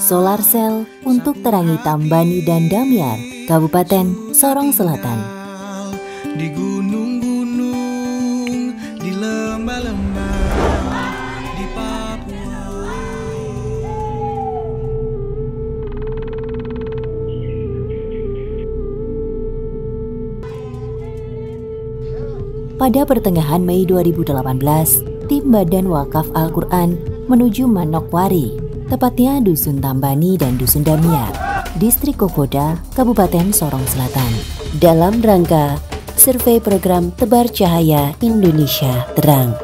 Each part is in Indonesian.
solar cell untuk terangi Tambani dan Damiar, Kabupaten Sorong Selatan. Di gunung-gunung, di lembah-lembah, di Papua. Pada pertengahan Mei 2018, tim Badan Wakaf Al-Quran menuju Manokwari, tepatnya Dusun Tambani dan Dusun Damiar, Distrik Kokoda, Kabupaten Sorong Selatan, dalam rangka survei program Tebar Cahaya Indonesia Terang.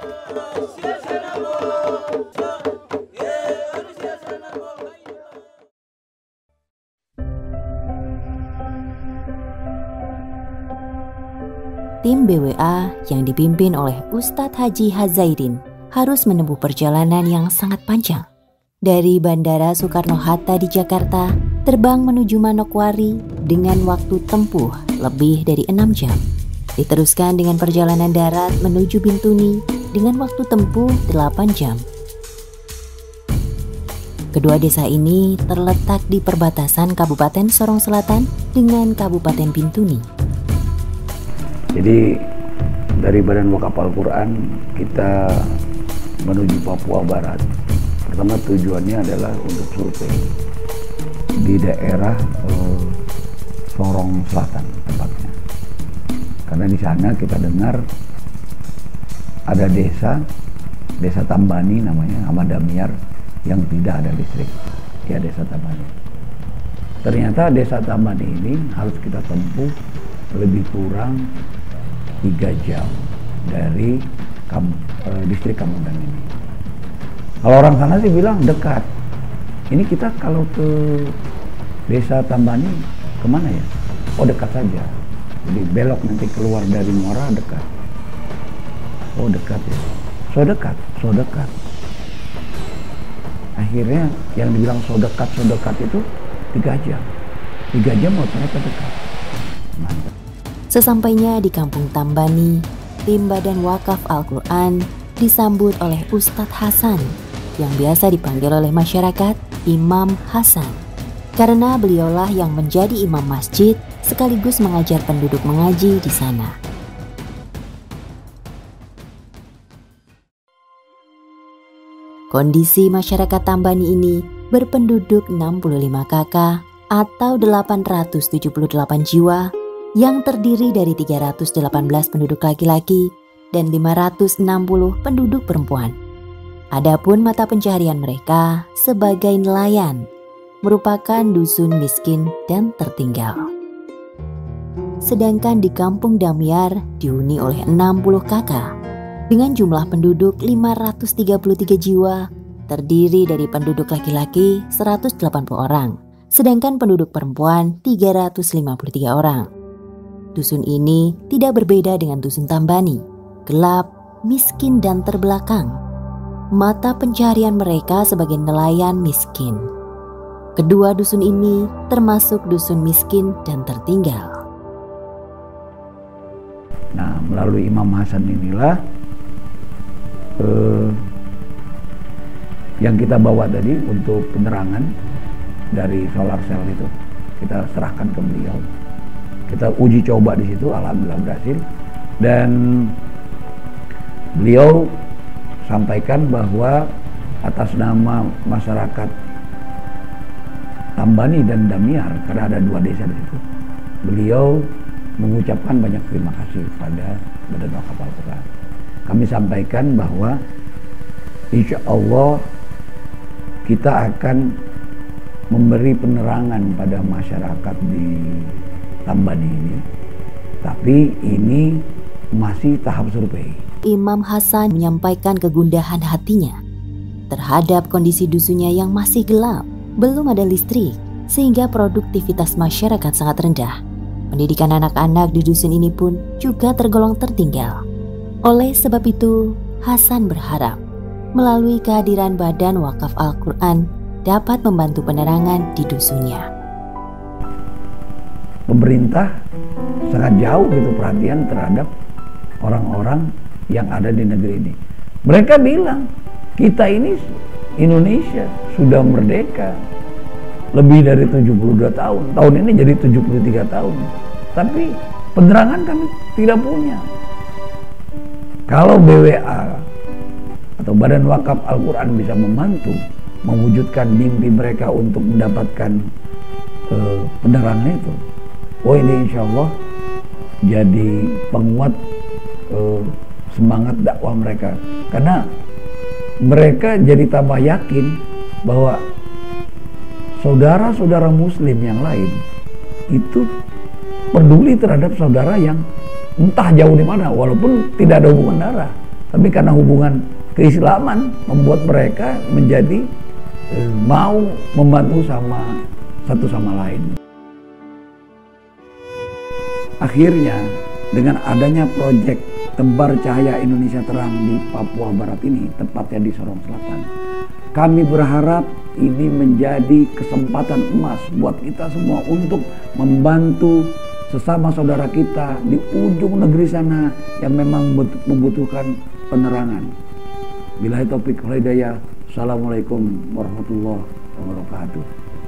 Tim BWA yang dipimpin oleh Ustadz Haji Hazaidin harus menempuh perjalanan yang sangat panjang. Dari Bandara Soekarno-Hatta di Jakarta, terbang menuju Manokwari dengan waktu tempuh lebih dari 6 jam. Diteruskan dengan perjalanan darat menuju Bintuni dengan waktu tempuh 8 jam. Kedua desa ini terletak di perbatasan Kabupaten Sorong Selatan dengan Kabupaten Bintuni. Jadi dari Badan Wakaf Al-Quran kita menuju Papua Barat. Pertama tujuannya adalah untuk survei di daerah Sorong Selatan tepatnya. Karena di sana kita dengar ada desa Tambani namanya, sama Damiar, yang tidak ada listrik. Ya, desa Tambani. Ternyata desa Tambani ini harus kita tempuh lebih kurang 3 jam dari distrik Kamundan ini. Kalau orang sana sih bilang dekat. Ini kita kalau ke desa Tambani kemana ya? Oh, dekat saja. Jadi belok nanti keluar dari Muara dekat. Oh, dekat ya. So dekat. Akhirnya yang dibilang so dekat itu 3 jam. 3 jam oh ternyata dekat. Mantap. Sesampainya di Kampung Tambani, tim Badan Wakaf Al-Quran disambut oleh Ustadz Hasan yang biasa dipanggil oleh masyarakat Imam Hasan. Karena beliaulah yang menjadi imam masjid sekaligus mengajar penduduk mengaji di sana. Kondisi masyarakat Tambani ini berpenduduk 65 KK atau 878 jiwa yang terdiri dari 318 penduduk laki-laki dan 560 penduduk perempuan. Adapun mata pencaharian mereka sebagai nelayan, merupakan dusun miskin dan tertinggal. Sedangkan di Kampung Damiar dihuni oleh 60 KK dengan jumlah penduduk 533 jiwa, terdiri dari penduduk laki-laki 180 orang, sedangkan penduduk perempuan 353 orang. Dusun ini tidak berbeda dengan Dusun Tambani, gelap, miskin dan terbelakang. Mata pencaharian mereka sebagai nelayan miskin. Kedua dusun ini termasuk dusun miskin dan tertinggal. Nah, melalui Imam Hasan inilah yang kita bawa tadi untuk penerangan dari solar cell itu, kita serahkan ke beliau. Kita uji coba di situ, alhamdulillah berhasil. Dan beliau sampaikan bahwa atas nama masyarakat Tambani dan Damiar, karena ada 2 desa di situ, beliau mengucapkan banyak terima kasih kepada Badan Wakaf Al-Quran. Kami sampaikan bahwa insya Allah kita akan memberi penerangan pada masyarakat di Tambani ini, tapi ini masih tahap survei. Imam Hasan menyampaikan kegundahan hatinya terhadap kondisi dusunnya yang masih gelap, belum ada listrik, sehingga produktivitas masyarakat sangat rendah. Pendidikan anak-anak di dusun ini pun juga tergolong tertinggal. Oleh sebab itu, Hasan berharap melalui kehadiran Badan Wakaf Al-Quran dapat membantu penerangan di dusunnya. Pemerintah sangat jauh gitu perhatian terhadap orang-orang yang ada di negeri ini. Mereka bilang, kita ini Indonesia, sudah merdeka lebih dari 72 tahun. Tahun ini jadi 73 tahun. Tapi penerangan kami tidak punya. Kalau BWA atau Badan Wakaf Al-Quran bisa membantu mewujudkan mimpi mereka untuk mendapatkan penerangan itu, oh ini insya Allah jadi penguat semangat dakwah mereka. Karena mereka jadi tambah yakin bahwa saudara-saudara muslim yang lain itu peduli terhadap saudara yang entah jauh di mana, walaupun tidak ada hubungan darah, tapi karena hubungan keislaman membuat mereka menjadi mau membantu satu sama lain. Akhirnya dengan adanya proyek Tebar Cahaya Indonesia Terang di Papua Barat ini, tepatnya di Sorong Selatan, kami berharap ini menjadi kesempatan emas buat kita semua untuk membantu sesama saudara kita di ujung negeri sana yang memang membutuhkan penerangan. Billahi taufik wal hidayah. Assalamualaikum warahmatullahi wabarakatuh.